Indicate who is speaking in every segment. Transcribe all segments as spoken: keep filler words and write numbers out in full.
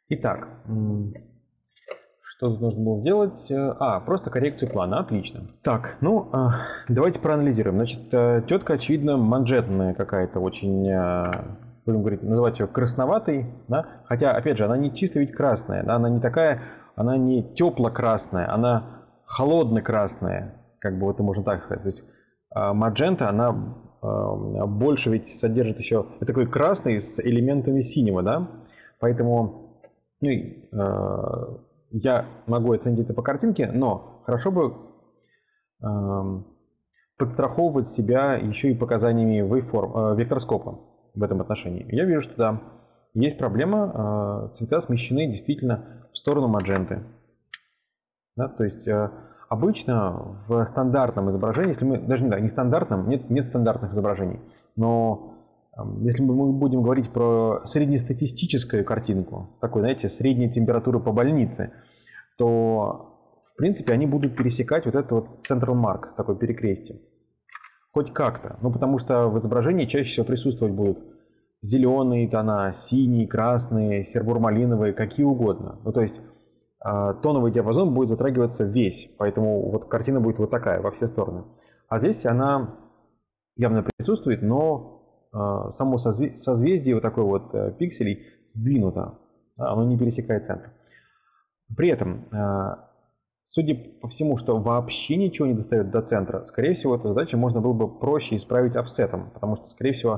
Speaker 1: Итак, что тут нужно было сделать? А, просто коррекцию плана. Отлично. Так, ну, давайте проанализируем. Значит, тетка, очевидно, манжетная какая-то, очень, будем говорить, называть ее красноватой, да? Хотя, опять же, она не чисто ведь красная, да? Она не такая, она не тепло-красная, она холодно-красная, как бы вот можно так сказать. То есть маджента, она больше ведь содержит еще такой красный с элементами синего, да? Поэтому, ну, э, я могу оценить это по картинке, но хорошо бы э, подстраховывать себя еще и показаниями waveform, э, векторскопа в этом отношении. Я вижу, что да, есть проблема, э, цвета смещены действительно в сторону мадженты. Да, то есть э, обычно в стандартном изображении, если мы, даже не, да, не стандартном, нет, нет стандартных изображений, но если мы будем говорить про среднестатистическую картинку, такой, знаете, средняя температура по больнице, то, в принципе, они будут пересекать вот этот вот central mark, такой перекрестие. Хоть как-то. Ну, потому что в изображении чаще всего присутствовать будут зеленые тона, синие, красные, сербур-малиновые, какие угодно. Ну, то есть тоновый диапазон будет затрагиваться весь, поэтому вот картина будет вот такая, во все стороны. А здесь она явно присутствует, но само созвездие вот такой вот пикселей сдвинуто, оно не пересекает центр. При этом, судя по всему, что вообще ничего не достает до центра, скорее всего, эту задачу можно было бы проще исправить офсетом, потому что, скорее всего,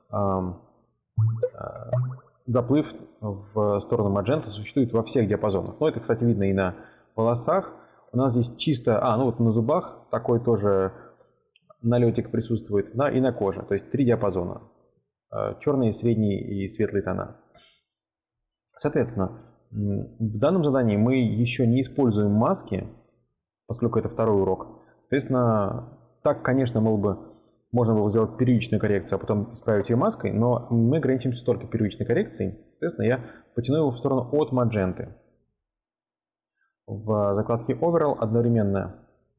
Speaker 1: заплыв в сторону маджента существует во всех диапазонах. Но это, кстати, видно и на волосах. У нас здесь чисто, а, ну вот на зубах такой тоже налетик присутствует, да, и на коже, то есть три диапазона. Черные, средние и светлые тона. Соответственно, в данном задании мы еще не используем маски, поскольку это второй урок. Соответственно, так, конечно, было бы, можно было сделать первичную коррекцию, а потом исправить ее маской, но мы ограничимся только первичной коррекцией. Соответственно, я потяну его в сторону от мадженты. В закладке Overall одновременно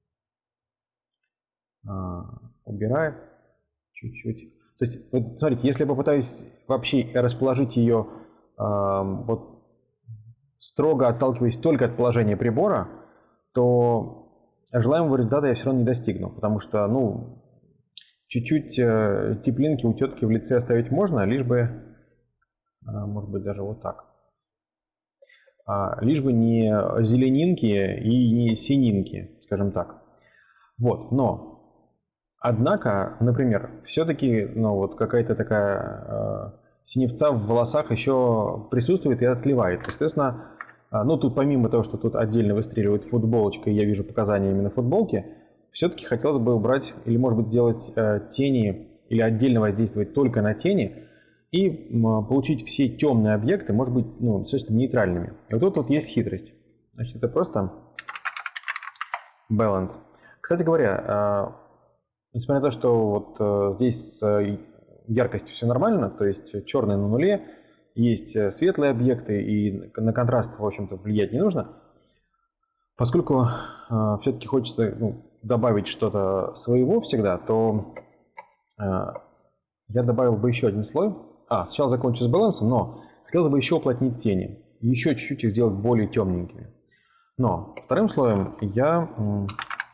Speaker 1: убираю чуть-чуть. То есть, вот, смотрите, если я попытаюсь вообще расположить ее э, вот, строго отталкиваясь только от положения прибора, то желаемого результата я все равно не достигну, потому что, ну, чуть-чуть э, теплинки у тетки в лице оставить можно, лишь бы, э, может быть, даже вот так, а, лишь бы не зеленинки и не сининки, скажем так. Вот, но однако, например, все-таки, ну, вот какая-то такая э, синевца в волосах еще присутствует и отливает. Естественно, э, ну, тут помимо того, что тут отдельно выстреливает футболочка, и я вижу показания именно футболки, все-таки хотелось бы убрать, или, может быть, сделать э, тени, или отдельно воздействовать только на тени, и э, получить все темные объекты, может быть, ну, достаточно нейтральными. И вот тут вот есть хитрость. Значит, это просто balance. Кстати говоря, э, несмотря на то, что вот э, здесь с э, яркостью все нормально, то есть черный на нуле, есть светлые объекты, и на контраст, в общем-то, влиять не нужно, поскольку э, все-таки хочется, ну, добавить что-то своего всегда, то э, я добавил бы еще один слой. А, сначала закончу с балансом, но хотелось бы еще уплотнить тени, еще чуть-чуть их сделать более темненькими. Но вторым слоем я... Э,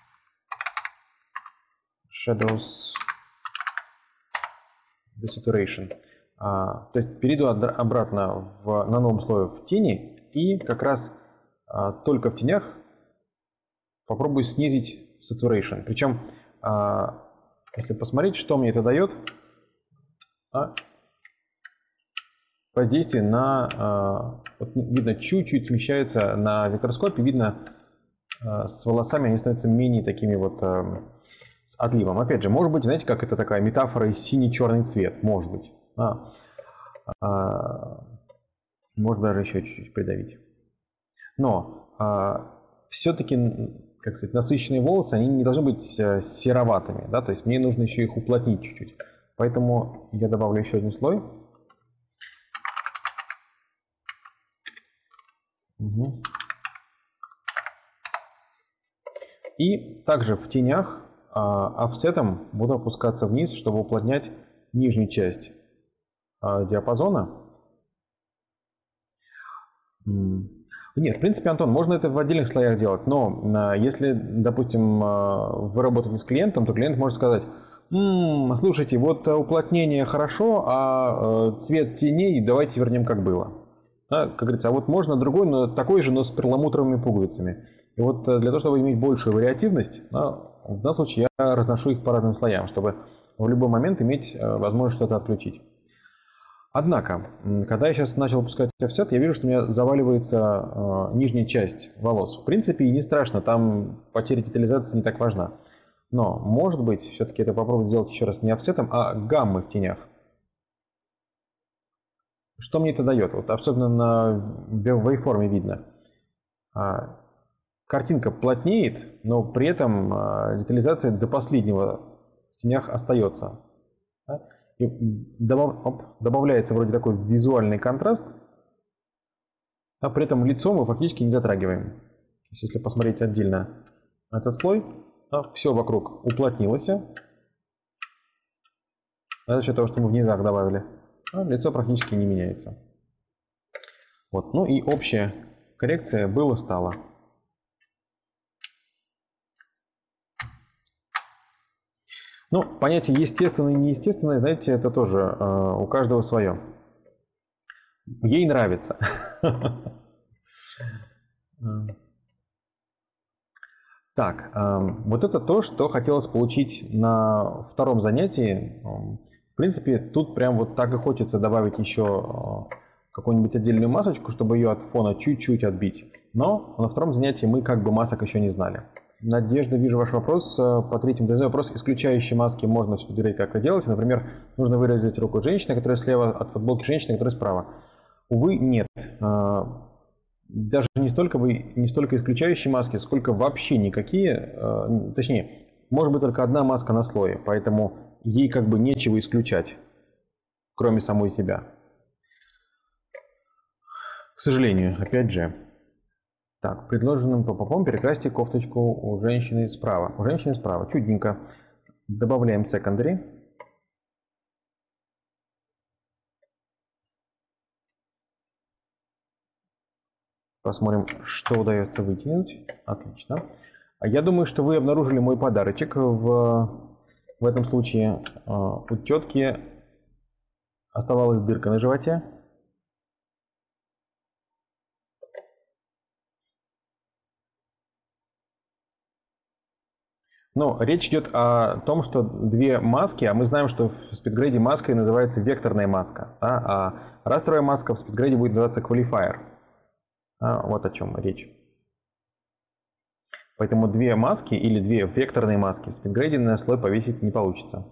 Speaker 1: Shadows Desaturation. А, то есть перейду обратно в, на новом слое в тени и как раз а, только в тенях попробую снизить Saturation. Причем, а, если посмотреть, что мне это дает, а, воздействие на, а, вот видно, чуть-чуть смещается на векторскопе, видно, а, с волосами они становятся менее такими вот... А, с отливом. Опять же, может быть, знаете, как это такая метафора из синий-черный цвет, может быть. А, а, может даже еще чуть-чуть придавить. Но а, все-таки, как сказать, насыщенные волосы, они не должны быть сероватыми, да, то есть мне нужно еще их уплотнить чуть-чуть. Поэтому я добавлю еще один слой. Угу. И также в тенях офсетом буду опускаться вниз, чтобы уплотнять нижнюю часть диапазона. Нет, в принципе, Антон, можно это в отдельных слоях делать, но если, допустим, вы работаете с клиентом, то клиент может сказать: «М-м, слушайте, вот уплотнение хорошо, а цвет теней давайте вернем как было». Да, как говорится, а вот можно другой, но такой же, но с перламутровыми пуговицами. И вот для того, чтобы иметь большую вариативность, да, в данном случае я разношу их по разным слоям, чтобы в любой момент иметь возможность что-то отключить. Однако, когда я сейчас начал опускать офсет, я вижу, что у меня заваливается э, нижняя часть волос. В принципе, и не страшно, там потеря детализации не так важна. Но, может быть, все-таки это попробовать сделать еще раз не офсетом, а гаммой в тенях. Что мне это дает? Вот особенно на вейформе видно. А, картинка плотнеет, но при этом а, детализация до последнего в тенях остается. Да? И добав, оп, добавляется вроде такой визуальный контраст, а при этом лицо мы фактически не затрагиваем. То есть, если посмотреть отдельно этот слой, да, все вокруг уплотнилось, а за счет того, что мы в низах добавили, а лицо практически не меняется. Вот. Ну и общая коррекция было-стало. Ну, понятие естественное и неестественное, знаете, это тоже э, у каждого свое. Ей нравится. Так, вот это то, что хотелось получить на втором занятии. В принципе, тут прям вот так и хочется добавить еще какую-нибудь отдельную масочку, чтобы ее от фона чуть-чуть отбить. Но на втором занятии мы как бы масок еще не знали. Надежда, вижу ваш вопрос. По третьему ДЗ вопрос. Исключающие маски можно все-таки как это делать. Например, нужно выразить руку женщины, которая слева, от футболки женщины, которая справа. Увы, нет. Даже не столько, бы, не столько исключающие маски, сколько вообще никакие. Точнее, может быть только одна маска на слое, поэтому ей как бы нечего исключать, кроме самой себя. К сожалению, опять же. Так, предложенным попом перекрасьте кофточку у женщины справа. У женщины справа. Чудненько. Добавляем secondary. Посмотрим, что удается вытянуть. Отлично. Я думаю, что вы обнаружили мой подарочек. В, в этом случае у тетки оставалась дырка на животе. Ну, речь идет о том, что две маски, а мы знаем, что в SpeedGrade маской называется векторная маска, да, а растровая маска в SpeedGrade будет называться qualifier. А, вот о чем речь. Поэтому две маски или две векторные маски в SpeedGrade на слой повесить не получится.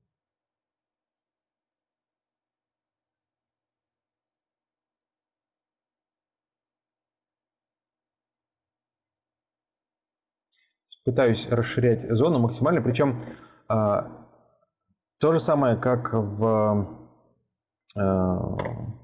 Speaker 1: Пытаюсь расширять зону максимально, причем э, то же самое, как в, э, в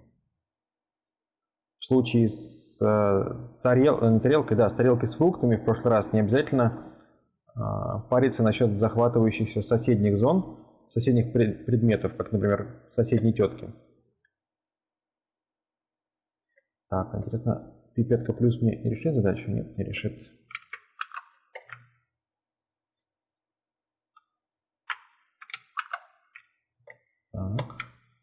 Speaker 1: случае с э, тарел, не тарелкой, да, с тарелкой с фруктами в прошлый раз. Не обязательно э, париться насчет захватывающихся соседних зон, соседних пред, предметов, как, например, соседней тетки. Так, интересно, пипетка плюс мне решит задачу? Нет, не решит. Так.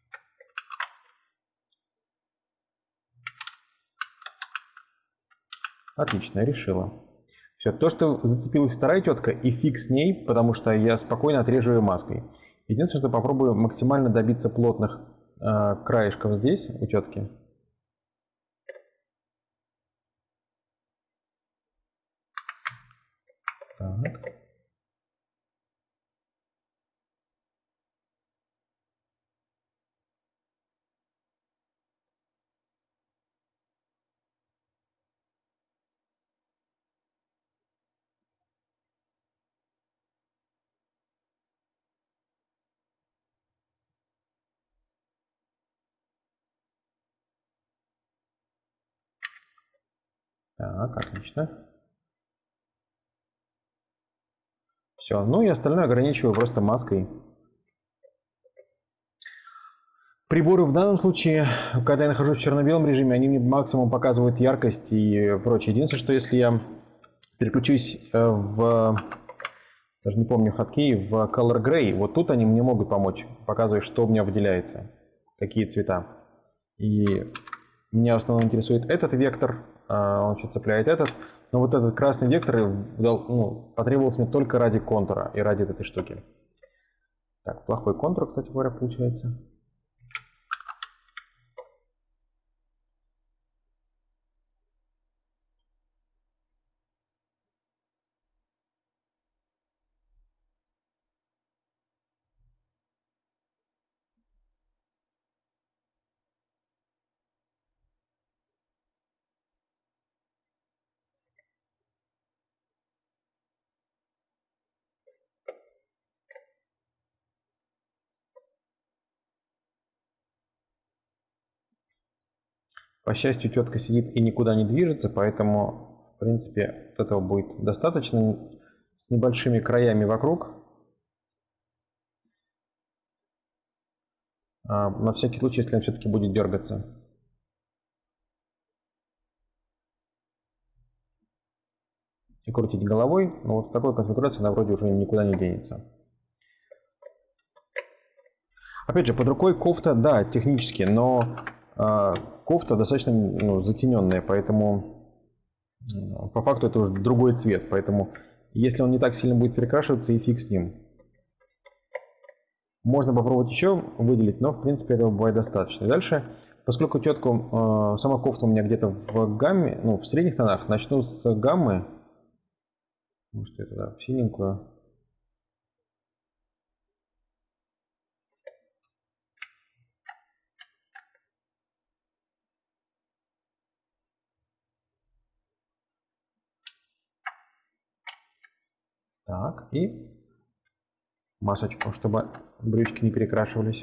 Speaker 1: Отлично, решила. Все, то, что зацепилась вторая тетка, и фиг с ней, потому что я спокойно отрежу ее маской. Единственное, что попробую максимально добиться плотных э, краешков здесь, у тетки. Так. Так, отлично. Все, ну и остальное ограничиваю просто маской. Приборы в данном случае, когда я нахожусь в черно-белом режиме, они мне максимум показывают яркость и прочее. Единственное, что если я переключусь в, даже не помню хоткей, в Color Gray, вот тут они мне могут помочь, показывать, что у меня выделяется, какие цвета. И меня в основном интересует этот вектор, он что цепляет этот, но вот этот красный вектор ну, потребовался мне только ради контура и ради этой штуки. Так, плохой контур, кстати говоря, получается. По счастью, тетка сидит и никуда не движется, поэтому, в принципе, этого будет достаточно с небольшими краями вокруг. А, на всякий случай, если он все-таки будет дергаться. И крутить головой, но вот в такой конфигурации она вроде уже никуда не денется. Опять же, под рукой кофта, да, технически, но э, кофта достаточно ну, затененная, поэтому э, по факту это уже другой цвет, поэтому если он не так сильно будет перекрашиваться, и фиг с ним. Можно попробовать еще выделить, но в принципе этого бывает достаточно. Дальше, поскольку тетку, э, сама кофта у меня где-то в гамме, ну в средних тонах, начну с гаммы. Может, я туда в синенькую. Так, и масочку, чтобы брючки не перекрашивались.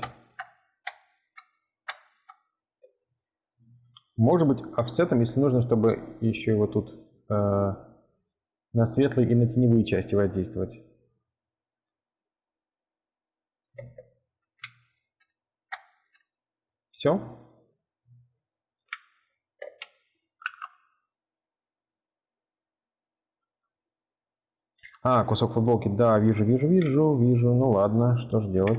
Speaker 1: Может быть, офсетом, если нужно, чтобы еще его тут э, на светлые и на теневые части воздействовать. Все. А, кусок футболки, да, вижу, вижу, вижу, вижу. Ну ладно, что же делать?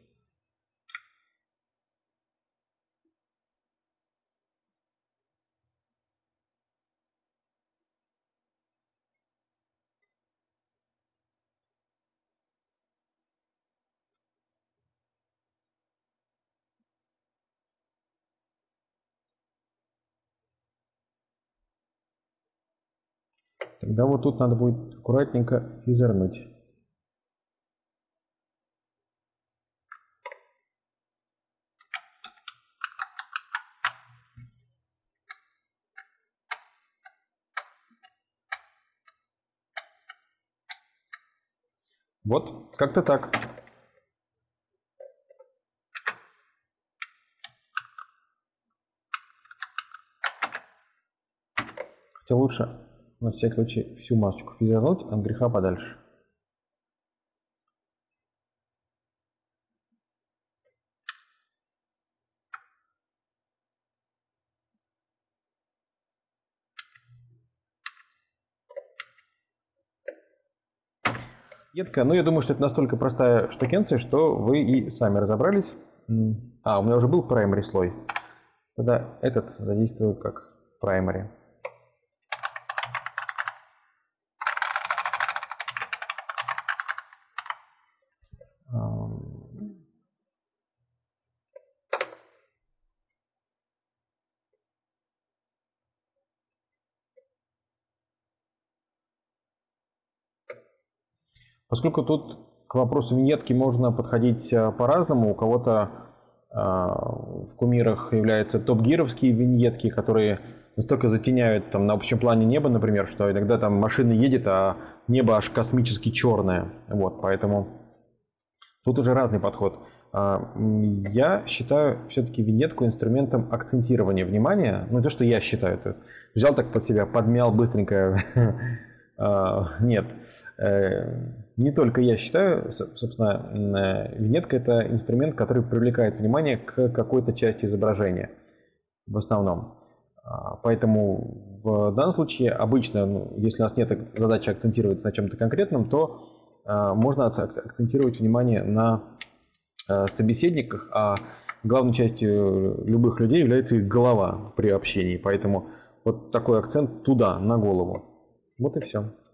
Speaker 1: Тогда вот тут надо будет аккуратненько физернуть. Вот, как-то так. Хотя лучше на всякий случай всю масочку физернуть от греха подальше. Едкая, ну я думаю, что это настолько простая штукенция, что вы и сами разобрались. А, у меня уже был праймари слой. Тогда этот задействую как праймари. Поскольку тут к вопросу виньетки можно подходить по-разному, у кого-то э, в кумирах являются топ-гировские виньетки, которые настолько затеняют там, на общем плане небо, например, что иногда там машина едет, а небо аж космически черное. Вот, поэтому тут уже разный подход. Я считаю все-таки виньетку инструментом акцентирования внимания. Ну, то, что я считаю. Это взял так под себя, подмял быстренько. Нет. Не только я считаю, собственно, виньетка — это инструмент, который привлекает внимание к какой-то части изображения в основном. Поэтому в данном случае обычно, ну, если у нас нет задачи акцентировать на чем-то конкретном, то можно акцентировать внимание на собеседниках, а главной частью любых людей является их голова при общении. Поэтому вот такой акцент туда, на голову. Вот и все.